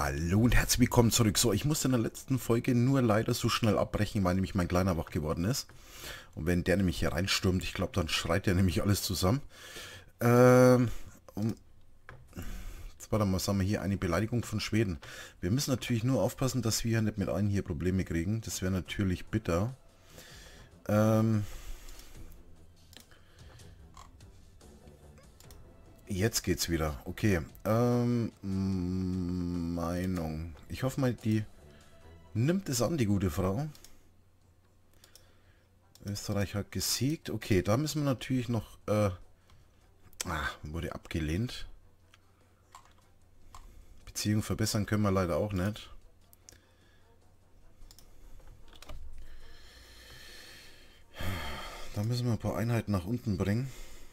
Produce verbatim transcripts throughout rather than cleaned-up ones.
Hallo und herzlich willkommen zurück. So, ich musste in der letzten Folge nur leider so schnell abbrechen, weil nämlich mein Kleiner wach geworden ist. Und wenn der nämlich hier reinstürmt, ich glaube, dann schreit er nämlich alles zusammen. Ähm, um, jetzt warte mal, was haben wir hier? Eine Beleidigung von Schweden. Wir müssen natürlich nur aufpassen, dass wir nicht mit allen hier Probleme kriegen. Das wäre natürlich bitter. Ähm... Jetzt geht's wieder. Okay. Ähm, Meinung. Ich hoffe mal, die nimmt es an, die gute Frau. Österreich hat gesiegt. Okay, da müssen wir natürlich noch... Äh, ah, wurde abgelehnt. Beziehung verbessern können wir leider auch nicht. Da müssen wir ein paar Einheiten nach unten bringen.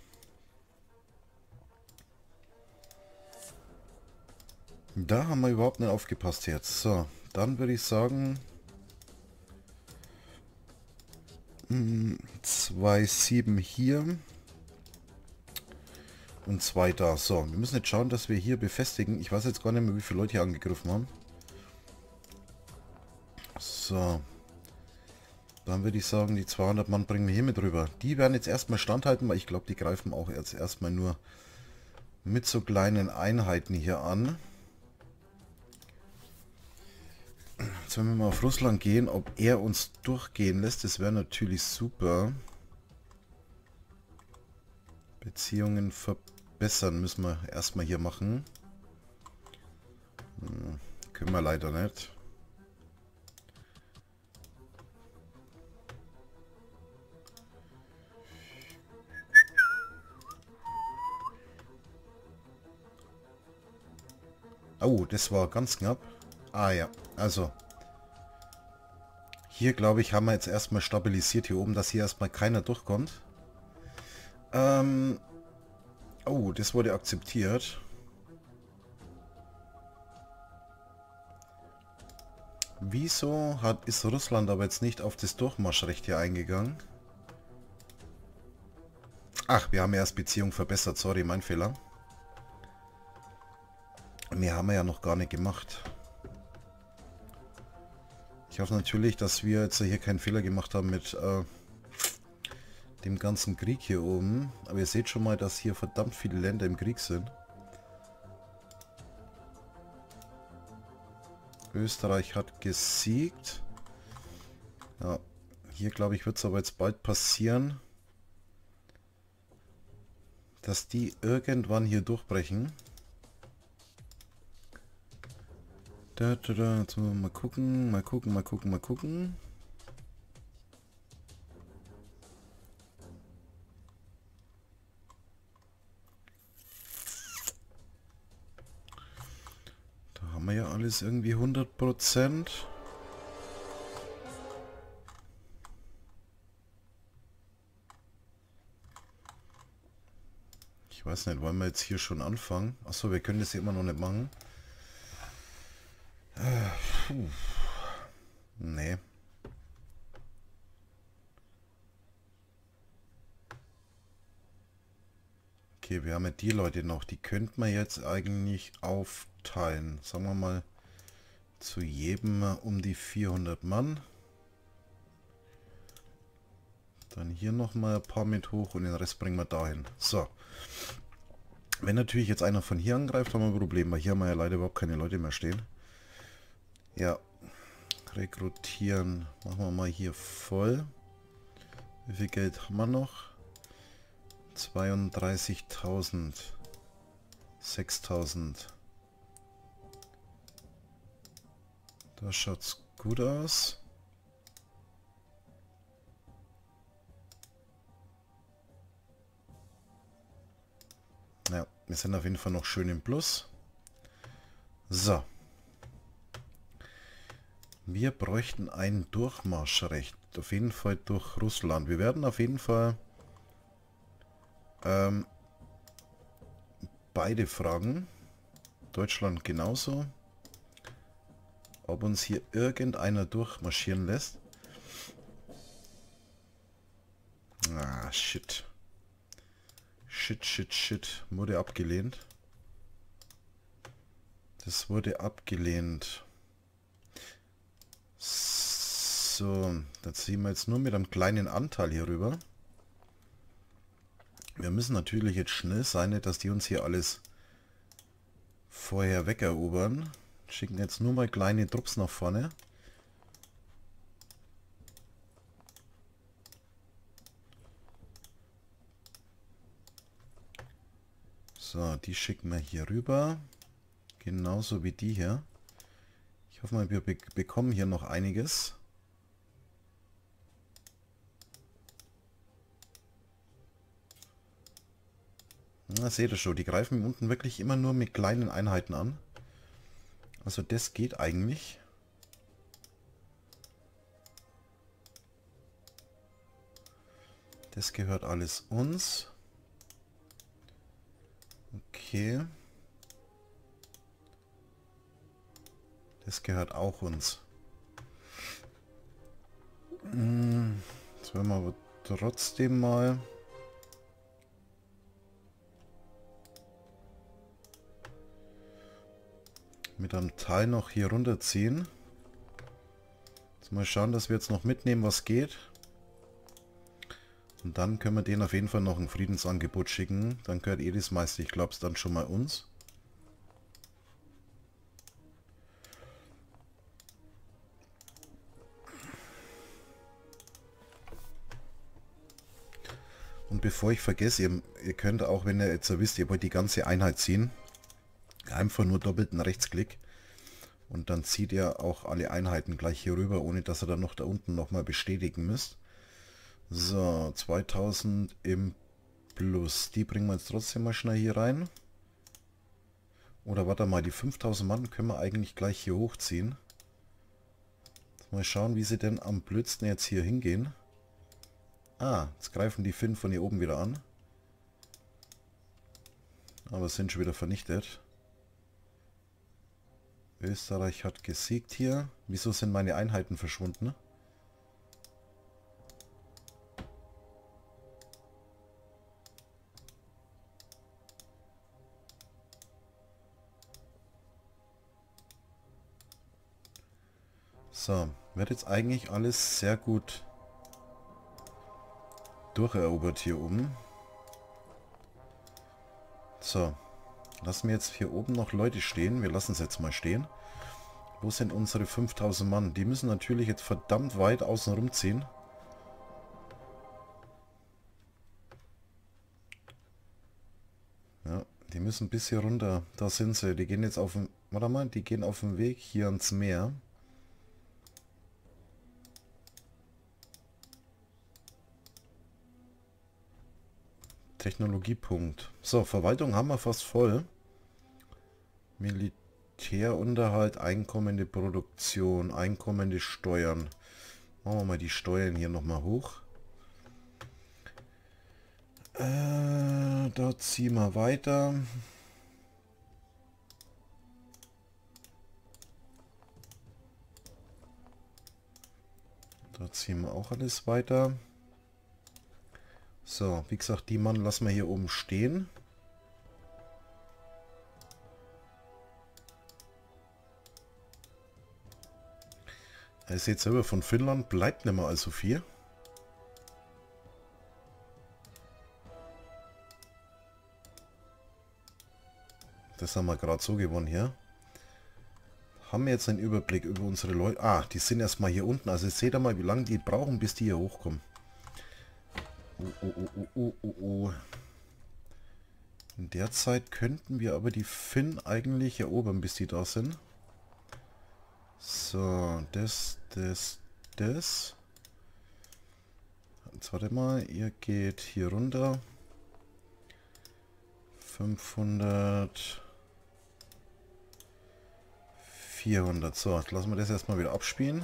Da haben wir überhaupt nicht aufgepasst jetzt. So, dann würde ich sagen... zwei Komma sieben hier. Und zwei da. So, wir müssen jetzt schauen, dass wir hier befestigen. Ich weiß jetzt gar nicht mehr, wie viele Leute hier angegriffen haben. So. Dann würde ich sagen, die zweihundert Mann bringen wir hier mit rüber. Die werden jetzt erstmal standhalten, weil ich glaube, die greifen auch jetzt erstmal nur mit so kleinen Einheiten hier an. Jetzt werden wir mal auf Russland gehen, ob er uns durchgehen lässt. Das wäre natürlich super. Beziehungen verbessern müssen wir erstmal hier machen. Hm, können wir leider nicht. Oh, das war ganz knapp. Ah ja, also. Hier, glaube ich, haben wir jetzt erstmal stabilisiert hier oben, dass hier erstmal keiner durchkommt. Ähm. Oh, das wurde akzeptiert. Wieso hat, ist Russland aber jetzt nicht auf das Durchmarschrecht hier eingegangen? Ach, wir haben erst Beziehung verbessert. Sorry, mein Fehler. Mehr haben wir ja noch gar nicht gemacht. Ich hoffe natürlich, dass wir jetzt hier keinen Fehler gemacht haben mit äh, dem ganzen Krieg hier oben. Aber ihr seht schon mal, dass hier verdammt viele Länder im Krieg sind. Österreich hat gesiegt. Ja, hier glaube ich wird es aber jetzt bald passieren, dass die irgendwann hier durchbrechen. Da, da, da. Jetzt müssen wir mal gucken, mal gucken, mal gucken, mal gucken. Da haben wir ja alles irgendwie hundert Prozent. Ich weiß nicht, wollen wir jetzt hier schon anfangen? Achso, wir können das hier immer noch nicht machen. Puh. Nee. Okay, wir haben ja die Leute noch. Die könnten wir jetzt eigentlich aufteilen. Sagen wir mal zu jedem um die vierhundert Mann. Dann hier nochmal ein paar mit hoch und den Rest bringen wir dahin. So. Wenn natürlich jetzt einer von hier angreift, haben wir ein Problem, weil hier haben wir ja leider überhaupt keine Leute mehr stehen. Ja. Rekrutieren. Machen wir mal hier voll. Wie viel Geld haben wir noch? zweiunddreißigtausend. sechstausend. Da schaut's gut aus. Ja, wir sind auf jeden Fall noch schön im Plus. So. Wir bräuchten ein Durchmarschrecht. Auf jeden Fall durch Russland. Wir werden auf jeden Fall ähm, beide fragen. Deutschland genauso. Ob uns hier irgendeiner durchmarschieren lässt. Ah, shit. Shit, shit, shit. Wurde abgelehnt. Das wurde abgelehnt. So, da ziehen wir jetzt nur mit einem kleinen Anteil hier rüber. Wir müssen natürlich jetzt schnell sein, nicht, dass die uns hier alles vorher wegerobern. Schicken jetzt nur mal kleine Trupps nach vorne. So, die schicken wir hier rüber. Genauso wie die hier. Ich hoffe mal, wir be bekommen hier noch einiges. Na, seht ihr schon, die greifen unten wirklich immer nur mit kleinen Einheiten an. Also das geht eigentlich. Das gehört alles uns. Okay. Das gehört auch uns. Jetzt werden wir aber trotzdem mal... mit einem Teil noch hier runterziehen. Jetzt mal schauen, dass wir jetzt noch mitnehmen, was geht. Und dann können wir denen auf jeden Fall noch ein Friedensangebot schicken. Dann gehört eh das meiste, ich glaube es dann schon mal uns. Und bevor ich vergesse, ihr, ihr könnt auch, wenn ihr jetzt wisst, ihr wollt die ganze Einheit ziehen, einfach nur doppelten Rechtsklick und dann zieht ihr auch alle Einheiten gleich hier rüber, ohne dass ihr dann noch da unten nochmal bestätigen müsst. So, zweitausend im Plus. Die bringen wir jetzt trotzdem mal schnell hier rein. Oder warte mal, die fünftausend Mann können wir eigentlich gleich hier hochziehen. Mal schauen, wie sie denn am blödsten jetzt hier hingehen. Ah, jetzt greifen die Finn von hier oben wieder an. Aber sind schon wieder vernichtet. Österreich hat gesiegt hier. Wieso sind meine Einheiten verschwunden? So, wird jetzt eigentlich alles sehr gut durcherobert hier oben. So, lassen wir jetzt hier oben noch Leute stehen. Wir lassen es jetzt mal stehen. Wo sind unsere fünftausend Mann? Die müssen natürlich jetzt verdammt weit außen rumziehen. Ja, die müssen bis hier runter. Da sind sie. Die gehen jetzt auf dem... Warte mal, die gehen auf dem Weg hier ans Meer. Technologiepunkt. So, Verwaltung haben wir fast voll. Militärunterhalt, einkommende Produktion, einkommende Steuern. Machen wir mal die Steuern hier nochmal hoch. Äh, da ziehen wir weiter. Da ziehen wir auch alles weiter. So, wie gesagt, die Mann lassen wir hier oben stehen. Ihr seht selber, von Finnland bleibt nicht mehr allzu viel. Das haben wir gerade so gewonnen hier. Haben wir jetzt einen Überblick über unsere Leute. Ah, die sind erstmal hier unten. Also seht ihr mal, wie lange die brauchen, bis die hier hochkommen. Oh, oh, oh, oh, oh, oh, oh. In der Zeit könnten wir aber die Finn eigentlich erobern, bis die da sind. So, das, das, das. Jetzt warte mal, ihr geht hier runter. fünfhundert. vierhundert. So, jetzt lassen wir das erstmal wieder abspielen.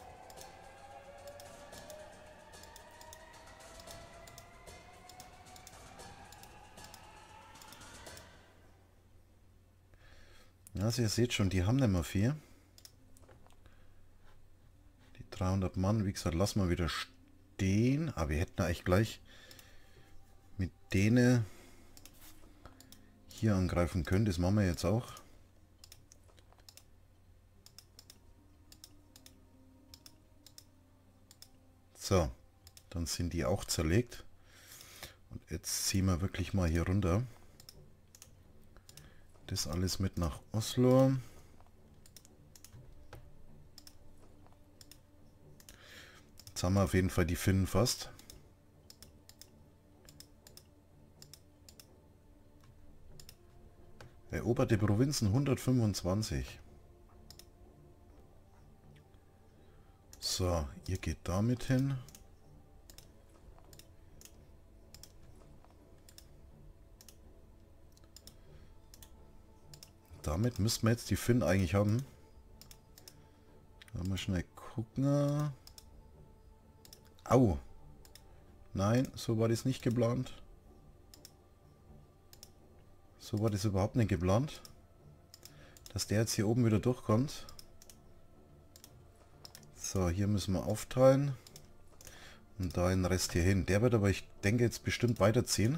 Also ihr seht schon, die haben nicht mehr viel. Die dreihundert Mann, wie gesagt, lassen wir wieder stehen. Aber wir hätten eigentlich gleich mit denen hier angreifen können. Das machen wir jetzt auch. So, dann sind die auch zerlegt. Und jetzt ziehen wir wirklich mal hier runter. Das alles mit nach Oslo. Jetzt haben wir auf jeden Fall die Finnen fast. Eroberte Provinzen hundertfünfundzwanzig. So, ihr geht damit hin. Damit müssten wir jetzt die Finnen eigentlich haben. Mal schnell gucken. Au. Nein, so war das nicht geplant. So war das überhaupt nicht geplant. Dass der jetzt hier oben wieder durchkommt. So, hier müssen wir aufteilen. Und da den Rest hier hin. Der wird aber, ich denke, jetzt bestimmt weiterziehen.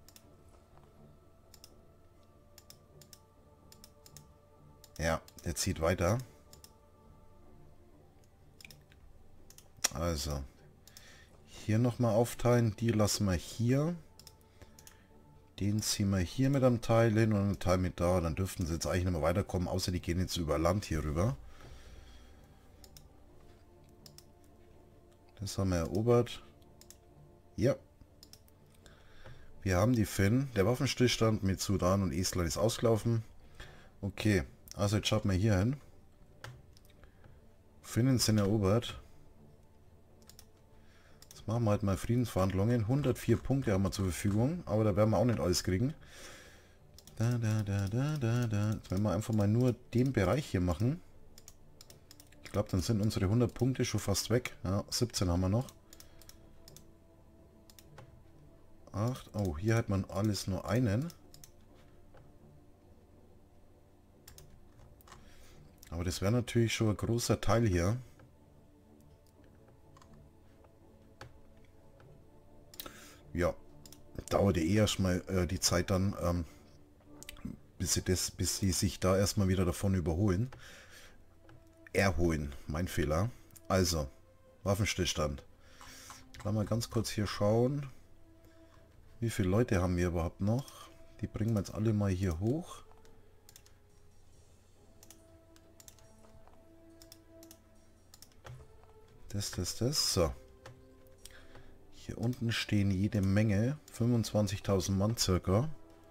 Ja, der zieht weiter. Also, hier nochmal aufteilen. Die lassen wir hier. Den ziehen wir hier mit einem Teil hin und einen Teil mit da. Dann dürften sie jetzt eigentlich nicht mehr weiterkommen, außer die gehen jetzt über Land hier rüber. Das haben wir erobert. Ja. Wir haben die Finnen. Der Waffenstillstand mit Sudan und Estland ist ausgelaufen. Okay, also jetzt schaut mal hier hin. Finnen sind erobert. Jetzt machen wir halt mal Friedensverhandlungen. hundertvier Punkte haben wir zur Verfügung, aber da werden wir auch nicht alles kriegen. Da, da, da, da, da, da. Jetzt werden wir einfach mal nur den Bereich hier machen. Ich glaube, dann sind unsere hundert Punkte schon fast weg. Ja, siebzehn haben wir noch. acht. Oh, hier hat man alles nur einen. Aber das wäre natürlich schon ein großer Teil hier. Ja, dauerte eh erstmal äh, die Zeit dann, ähm, bis sie das, bis sie sich da erstmal wieder davon überholen. Erholen, mein Fehler. Also, Waffenstillstand. Lass mal ganz kurz hier schauen. Wie viele Leute haben wir überhaupt noch? Die bringen wir jetzt alle mal hier hoch. Das, das, das. So. Hier unten stehen jede Menge. fünfundzwanzigtausend Mann circa.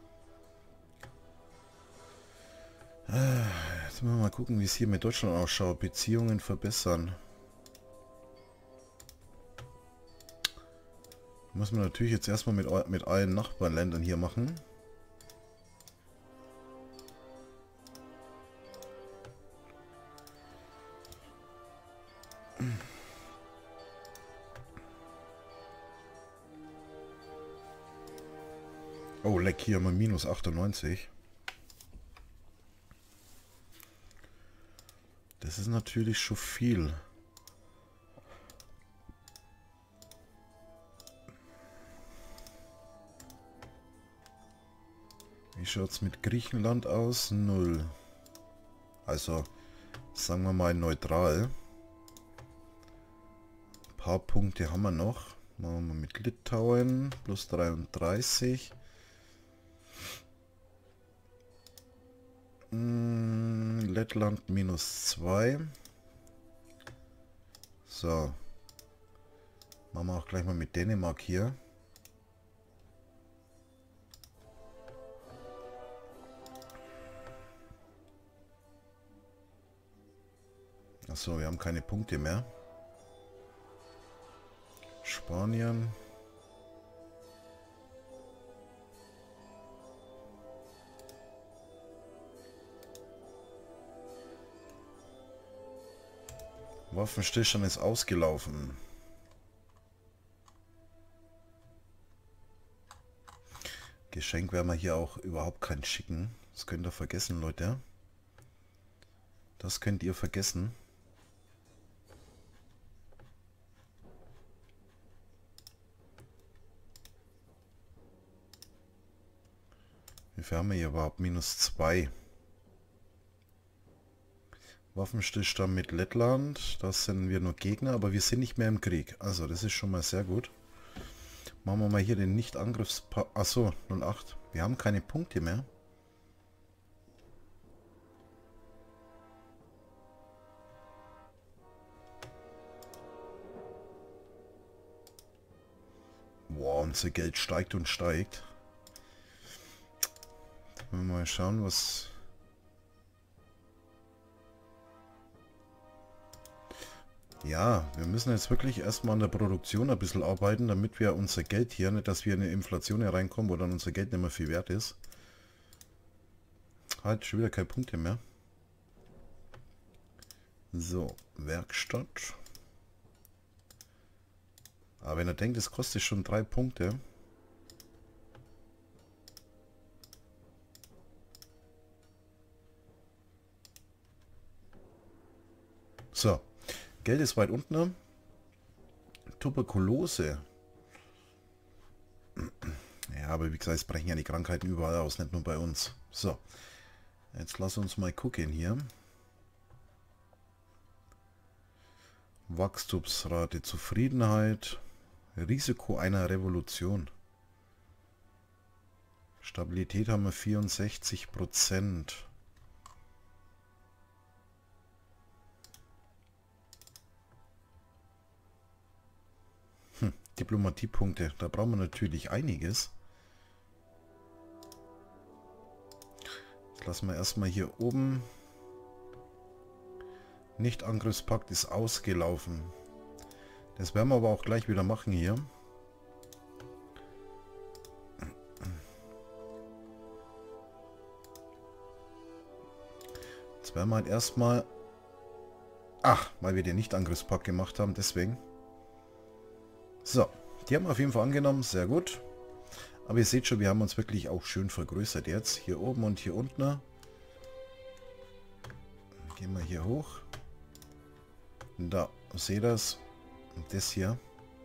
Jetzt müssen wir mal gucken, wie es hier mit Deutschland ausschaut. Beziehungen verbessern. Muss man natürlich jetzt erstmal mit, mit allen Nachbarländern hier machen. Oh, leck, hier haben wir minus achtundneunzig. Das ist natürlich schon viel. Wie schaut es mit Griechenland aus? Null. Also, sagen wir mal neutral. Ein paar Punkte haben wir noch. Machen wir mit Litauen. Plus dreiunddreißig. Hm, Lettland minus zwei. So. Machen wir auch gleich mal mit Dänemark hier. Achso, wir haben keine Punkte mehr. Spanien. Waffenstillstand ist ausgelaufen. Geschenk werden wir hier auch überhaupt kein schicken. Das könnt ihr vergessen, Leute. Das könnt ihr vergessen. Wie viel haben wir hier überhaupt? Minus zwei. Waffenstillstand mit Lettland. Das sind wir nur Gegner, aber wir sind nicht mehr im Krieg. Also das ist schon mal sehr gut. Machen wir mal hier den Nicht-Angriffs... Achso, null acht. Wir haben keine Punkte mehr. Wow, unser Geld steigt und steigt. Wollen wir mal schauen, was... Ja, wir müssen jetzt wirklich erstmal an der Produktion ein bisschen arbeiten, damit wir unser Geld hier, nicht dass wir in eine Inflation hier reinkommen, wo dann unser Geld nicht mehr viel wert ist. Halt, schon wieder keine Punkte mehr. So, Werkstatt. Aber wenn er denkt, es kostet schon drei Punkte. So, Geld ist weit unten. Tuberkulose. Ja, aber wie gesagt, es brechen ja die Krankheiten überall aus, nicht nur bei uns. So, jetzt lass uns mal gucken hier. Wachstumsrate, Zufriedenheit, Risiko einer Revolution. Stabilität haben wir vierundsechzig Prozent. Hm, Diplomatiepunkte, da brauchen wir natürlich einiges. Jetzt lassen wir erstmal hier oben. Nicht-Angriffspakt ist ausgelaufen. Das werden wir aber auch gleich wieder machen hier. Jetzt werden wir halt erstmal... Ach, weil wir den Nicht-Angriffspakt gemacht haben, deswegen. So, die haben wir auf jeden Fall angenommen, sehr gut. Aber ihr seht schon, wir haben uns wirklich auch schön vergrößert jetzt. Hier oben und hier unten. Gehen wir hier hoch. Da, seht das. Und das hier.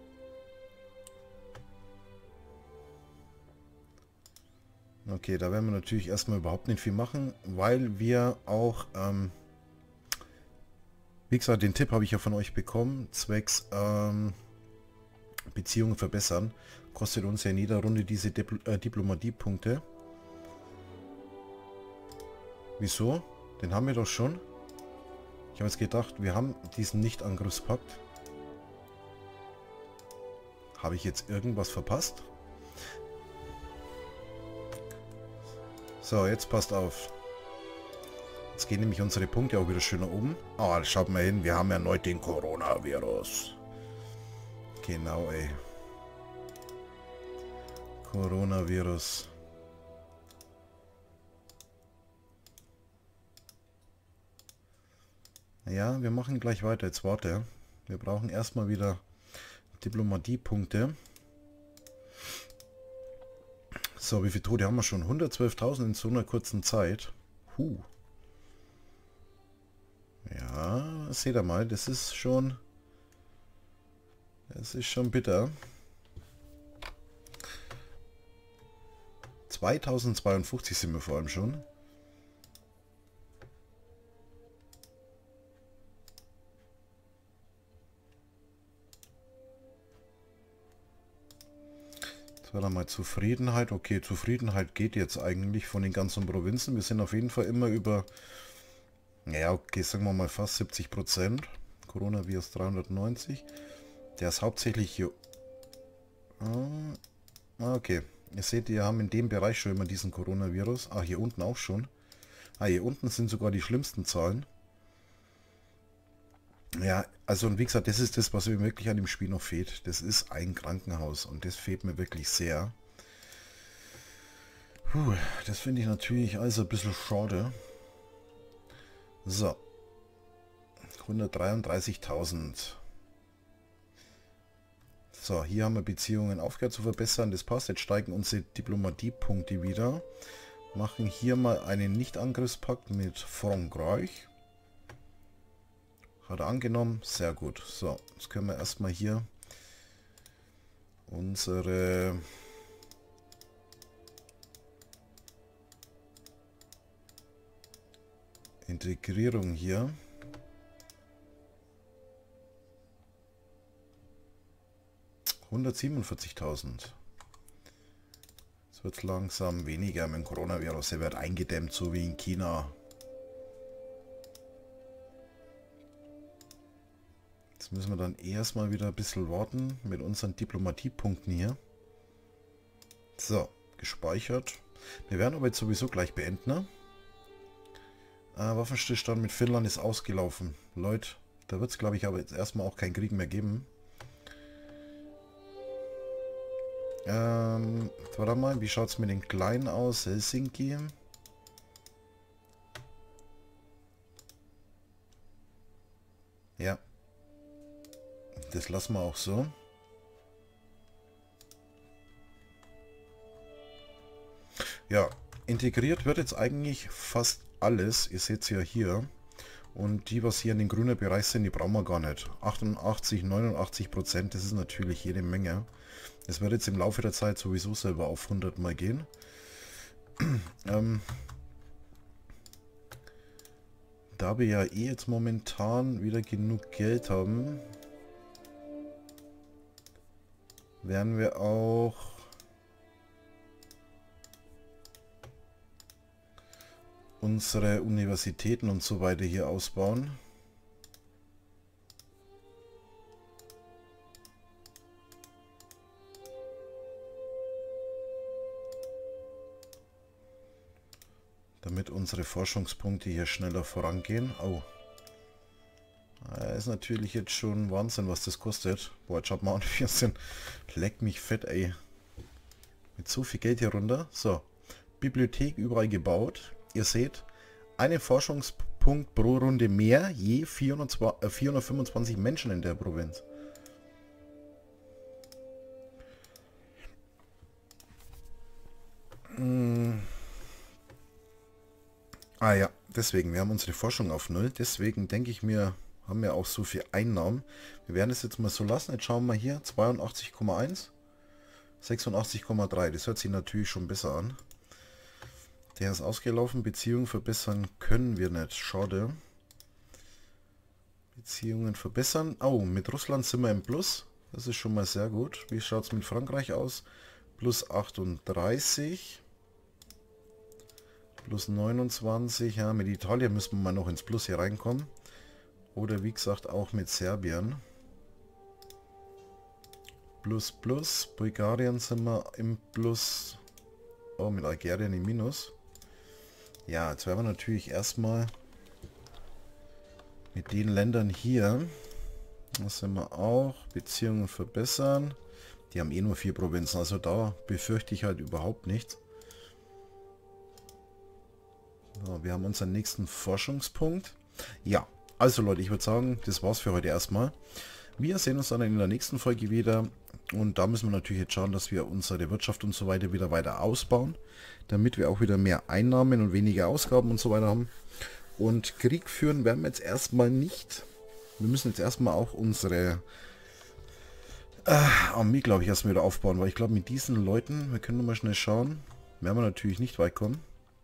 Okay, da werden wir natürlich erstmal überhaupt nicht viel machen, weil wir auch, ähm, wie gesagt, den Tipp habe ich ja von euch bekommen, zwecks ähm, Beziehungen verbessern. Kostet uns ja in jeder Runde diese Dipl äh, Diplomatiepunkte. Wieso? Den haben wir doch schon. Ich habe jetzt gedacht, wir haben diesen Nicht-Angriffspakt. Habe ich jetzt irgendwas verpasst? So, jetzt passt auf. Jetzt gehen nämlich unsere Punkte auch wieder schön nach oben. Ah, oh, schaut mal hin, wir haben erneut den Coronavirus. Genau, ey. Coronavirus. Ja, wir machen gleich weiter. Jetzt warte. Wir brauchen erstmal wieder Diplomatiepunkte. So, wie viele Tote haben wir schon? hundertzwölftausend in so einer kurzen Zeit. Huh. Ja, seht ihr mal, das ist schon... Das ist schon bitter. zweitausendzweiundfünfzig sind wir vor allem schon. Jetzt war da mal Zufriedenheit. Okay, Zufriedenheit geht jetzt eigentlich von den ganzen Provinzen. Wir sind auf jeden Fall immer über... Ja, okay, sagen wir mal fast siebzig Prozent. Coronavirus dreihundertneunzig. Der ist hauptsächlich hier... Ah, okay. Ihr seht, wir haben in dem Bereich schon immer diesen Coronavirus. Ah, hier unten auch schon. Ah, hier unten sind sogar die schlimmsten Zahlen. Ja, also und wie gesagt, das ist das, was mir wirklich an dem Spiel noch fehlt. Das ist ein Krankenhaus und das fehlt mir wirklich sehr. Puh, das finde ich natürlich also ein bisschen schade. So. hundertdreiunddreißigtausend. So, hier haben wir Beziehungen aufgehört zu verbessern. Das passt. Jetzt steigen unsere Diplomatiepunkte wieder. Machen hier mal einen Nicht-Angriffspakt mit Frankreich. Hat er angenommen. Sehr gut. So, jetzt können wir erstmal hier unsere Integrierung hier hundertsiebenundvierzigtausend. Es wird langsam weniger mit dem Coronavirus. Er wird eingedämmt, so wie in China. Jetzt müssen wir dann erstmal wieder ein bisschen warten mit unseren Diplomatiepunkten hier. So, gespeichert. Wir werden aber jetzt sowieso gleich beenden. Ne? Äh, Waffenstillstand mit Finnland ist ausgelaufen. Leute, da wird es glaube ich aber jetzt erstmal auch keinen Krieg mehr geben. Ähm, warte mal, wie schaut es mit den Kleinen aus? Helsinki. Ja. Das lassen wir auch so. Ja, integriert wird jetzt eigentlich fast alles. Ihr seht es ja hier. Und die, was hier in den grünen Bereich sind, die brauchen wir gar nicht. achtundachtzig, neunundachtzig Prozent, das ist natürlich jede Menge. Es wird jetzt im Laufe der Zeit sowieso selber auf hundert mal gehen. ähm, da wir ja eh jetzt momentan wieder genug Geld haben, werden wir auch unsere Universitäten und so weiter hier ausbauen. Damit unsere Forschungspunkte hier schneller vorangehen. Oh. Das ist natürlich jetzt schon Wahnsinn, was das kostet. Boah, jetzt schaut mal an, wir sind. Leck mich fett, ey. Mit so viel Geld hier runter. So. Bibliothek überall gebaut. Ihr seht, einen Forschungspunkt pro Runde mehr, je vierhundertfünfundzwanzig Menschen in der Provinz. Hm. Ah ja, deswegen, wir haben unsere Forschung auf null. Deswegen denke ich mir, haben wir auch so viel Einnahmen. Wir werden es jetzt mal so lassen. Jetzt schauen wir hier, zweiundachtzig Komma eins, sechsundachtzig Komma drei. Das hört sich natürlich schon besser an. Der ist ausgelaufen. Beziehungen verbessern können wir nicht. Schade. Beziehungen verbessern. Oh, mit Russland sind wir im Plus. Das ist schon mal sehr gut. Wie schaut es mit Frankreich aus? Plus achtunddreißig. Plus neunundzwanzig. Ja, mit Italien müssen wir mal noch ins Plus hier reinkommen. Oder wie gesagt auch mit Serbien. Plus, plus. Bulgarien sind wir im Plus. Oh, mit Algerien im Minus. Ja, jetzt werden wir natürlich erstmal mit den Ländern hier, das sind wir auch, Beziehungen verbessern. Die haben eh nur vier Provinzen, also da befürchte ich halt überhaupt nichts. So, wir haben unseren nächsten Forschungspunkt. Ja, also Leute, ich würde sagen, das war's für heute erstmal. Wir sehen uns dann in der nächsten Folge wieder. Und da müssen wir natürlich jetzt schauen, dass wir unsere Wirtschaft und so weiter wieder weiter ausbauen, damit wir auch wieder mehr Einnahmen und weniger Ausgaben und so weiter haben. Und Krieg führen werden wir jetzt erstmal nicht. Wir müssen jetzt erstmal auch unsere äh, Armee, glaube ich, erstmal wieder aufbauen, weil ich glaube, mit diesen Leuten, wir können noch mal schnell schauen, werden wir natürlich nicht weit kommen.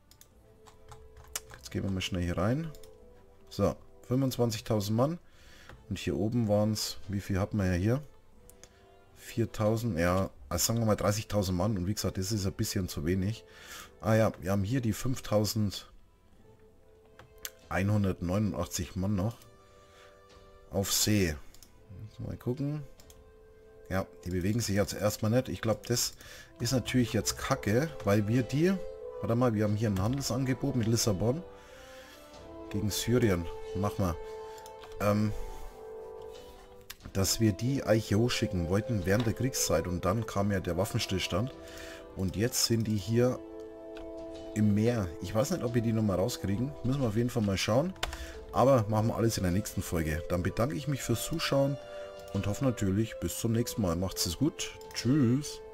Jetzt gehen wir mal schnell hier rein. So, fünfundzwanzigtausend Mann. Und hier oben waren es, wie viel hat man ja hier? viertausend, ja, also sagen wir mal dreißigtausend Mann. Und wie gesagt, das ist ein bisschen zu wenig. Ah ja, wir haben hier die fünftausendeinhundertneunundachtzig Mann noch. Auf See. Mal gucken. Ja, die bewegen sich jetzt erstmal nicht. Ich glaube, das ist natürlich jetzt kacke, weil wir die... Warte mal, wir haben hier ein Handelsangebot mit Lissabon. Gegen Syrien. Mach mal. Ähm... dass wir die eigentlich hochschicken wollten während der Kriegszeit und dann kam ja der Waffenstillstand und jetzt sind die hier im Meer. Ich weiß nicht, ob wir die nochmal rauskriegen. Müssen wir auf jeden Fall mal schauen. Aber machen wir alles in der nächsten Folge. Dann bedanke ich mich fürs Zuschauen und hoffe natürlich bis zum nächsten Mal. Macht's es gut. Tschüss.